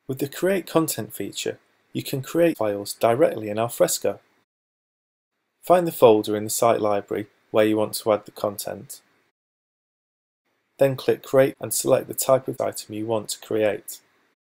With the Create Content feature, you can create files directly in Alfresco. Find the folder in the site library where you want to add the content. Then click Create and select the type of item you want to create.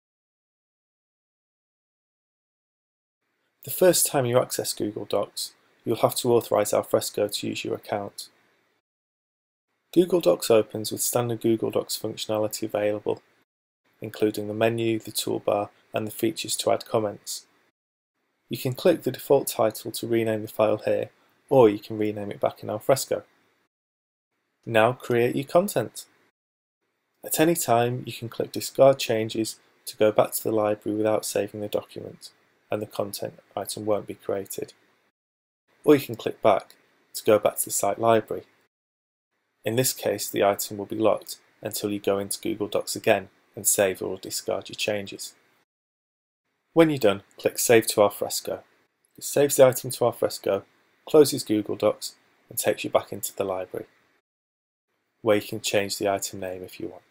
The first time you access Google Docs, you'll have to authorize Alfresco to use your account. Google Docs opens with standard Google Docs functionality available, including the menu, the toolbar, and the features to add comments. You can click the default title to rename the file here, or you can rename it back in Alfresco. Now create your content. At any time, you can click Discard Changes to go back to the library without saving the document, and the content item won't be created. Or you can click Back to go back to the site library. In this case, the item will be locked until you go into Google Docs again and save or discard your changes. When you're done, click Save to Alfresco. It saves the item to Alfresco, closes Google Docs, and takes you back into the library, where you can change the item name if you want.